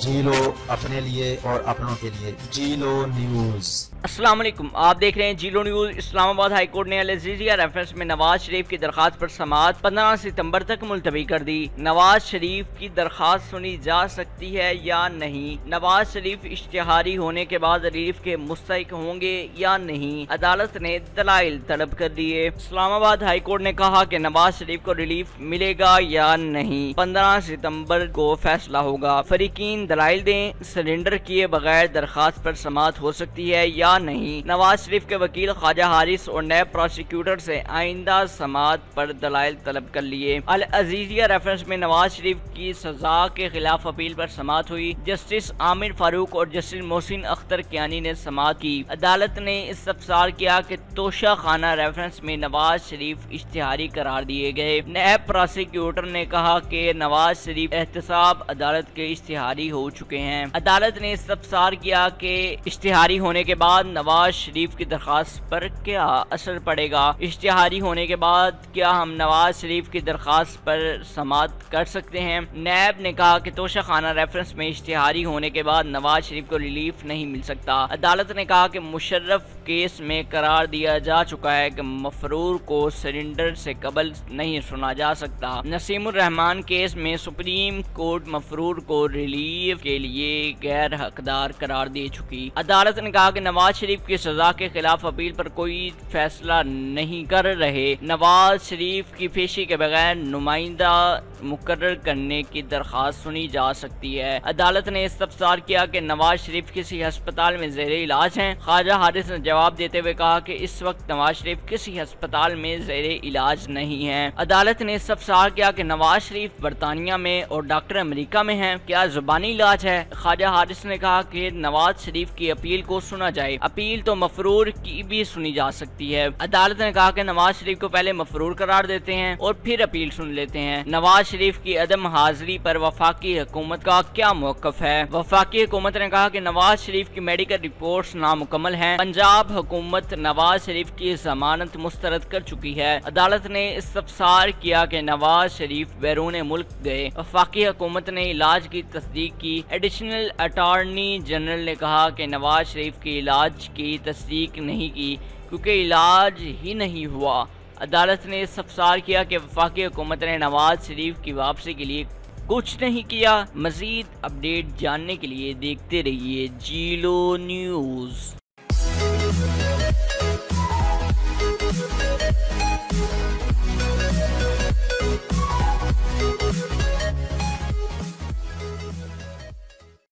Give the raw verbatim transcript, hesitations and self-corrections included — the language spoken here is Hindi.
जी लो अपने लिए और अपनों के लिए। जी लो न्यूज। अस्सलाम वालेकुम, आप देख रहे हैं जीलो न्यूज। इस्लामाबाद हाई कोर्ट ने अल अज़ीज़िया रेफरेंस में नवाज शरीफ की दरखास्त पर समाअत पंद्रह सितंबर तक मुलतवी कर दी। नवाज शरीफ की दरखास्त सुनी जा सकती है या नहीं? नवाज शरीफ इश्तिहारी होने के बाद रिलीफ के मुस्तहिक होंगे या नहीं? अदालत ने दलाइल तलब कर दिए। इस्लामाबाद हाई कोर्ट ने कहा कि नवाज शरीफ को रिलीफ मिलेगा या नहीं, पंद्रह सितंबर को फैसला होगा। फरीकीन दलाइल दें, सरेंडर किए बगैर दरखास्त पर समाअत हो सकती है या नहीं? नवाज शरीफ के वकील ख्वाजा हारिस और नैब प्रोसिक्यूटर से आइंदा समाअत पर दलाइल तलब कर लिए। अल अज़ीज़िया रेफरेंस में नवाज शरीफ की सजा के खिलाफ अपील पर समाअत हुई। जस्टिस आमिर फारूक और जस्टिस मोहसिन अख्तर कियानी ने समाअत की। अदालत ने इस्तफसार किया कि तोशा खाना रेफरेंस में नवाज शरीफ इश्तिहारी करार दिए गए। नैब प्रोसिक्यूटर ने कहा कि नवाज शरीफ एहतसाब अदालत के इश्तिहारी हो चुके हैं। अदालत ने इस्तफसार किया कि इश्तिहारी होने के बाद नवाज शरीफ की दरखास्त पर क्या असर पड़ेगा। इश्तिहारी होने के बाद क्या हम नवाज शरीफ की दरखास्त पर समाअत कर सकते हैं? नैब ने कहा कि तोशा खाना रेफरेंस में इश्तिहारी होने के बाद नवाज शरीफ को रिलीफ नहीं मिल सकता। अदालत ने कहा कि मुशर्रफ केस में करार दिया जा चुका है कि मफरूर को सरेंडर से कबल नहीं सुना जा सकता। नसीमुर रहमान केस में सुप्रीम कोर्ट मफरूर को रिलीफ के लिए गैर हकदार करार दे चुकी। अदालत ने कहा कि नवाज शरीफ की सजा के खिलाफ अपील पर कोई फैसला नहीं कर रहे। नवाज शरीफ की पेशी के बगैर नुमाइंदा मुकर्रर करने की दरखास्त सुनी जा सकती है। अदालत ने इस्तफसार किया कि नवाज शरीफ किसी अस्पताल में ज़ेरे इलाज हैं। ख्वाजा हारिस ने जवाब देते हुए कहा कि इस वक्त नवाज शरीफ किसी अस्पताल में ज़ेरे इलाज नहीं है। अदालत ने इस्तफसार किया कि नवाज शरीफ बरतानिया में और डॉक्टर अमेरिका में हैं, क्या जुबानी इलाज है? ख्वाजा हारिस ने कहा कि नवाज शरीफ की अपील को सुना जाए। अपील तो मफरूर की भी सुनी जा सकती है। अदालत ने कहा कि नवाज शरीफ को पहले मफरूर करार देते हैं और फिर अपील सुन लेते हैं। नवाज शरीफ की अदम हाजिरी पर वफाकी हुकूमत का क्या मौकफ है? वफाकी हुकूमत ने कहा कि नवाज शरीफ की मेडिकल रिपोर्ट्स नामुकम्मल हैं। पंजाब हुकूमत नवाज शरीफ की जमानत मुस्तरद कर चुकी है। अदालत ने इस्तफसार किया कि नवाज शरीफ बैरून मुल्क गए। वफाकी हुकूमत ने इलाज की तस्दीक की। एडिशनल अटॉर्नी जनरल ने कहा कि नवाज शरीफ के इलाज की तस्दीक नहीं की क्योंकि इलाज ही नहीं हुआ। अदालत ने इस्तफसार किया कि वफाकी हुकूमत ने नवाज शरीफ की वापसी के लिए कुछ नहीं किया। मजीद अपडेट जानने के लिए देखते रहिए जीलो न्यूज़।